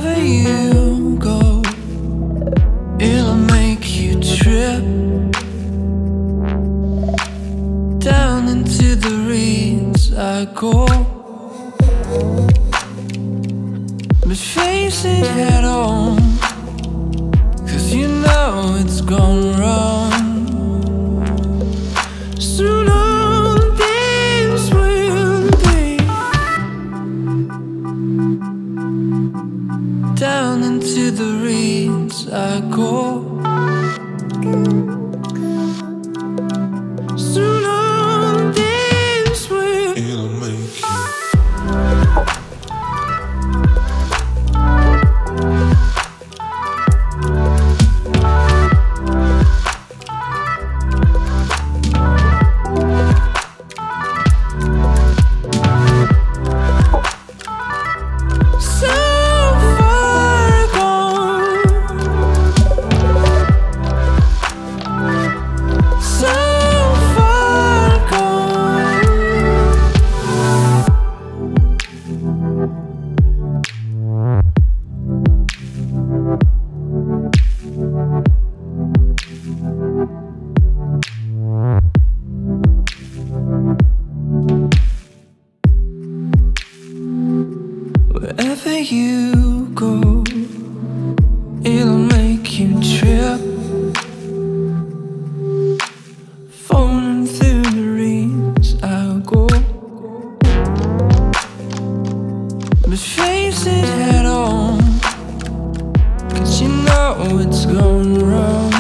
Wherever you go, it'll make you trip down into the reeds I go. But face it head on, 'cause you know it's gone wrong. Soon all things will be. Down into the reeds I go. Soon all things will. It'll make you. Wherever you go, it'll make you trip, falling through the reeds I'll go. But face it head on, 'cause you know it's gone wrong.